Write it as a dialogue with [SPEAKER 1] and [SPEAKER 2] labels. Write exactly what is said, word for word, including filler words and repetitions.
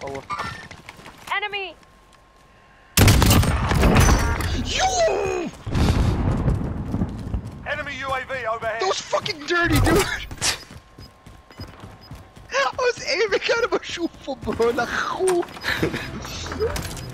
[SPEAKER 1] ouwe.
[SPEAKER 2] Enemy!
[SPEAKER 3] Yo!
[SPEAKER 4] Enemy U A V overhead.
[SPEAKER 3] That was fucking dirty, dude! I was aiming at him, maar shoe voor bro, like goed.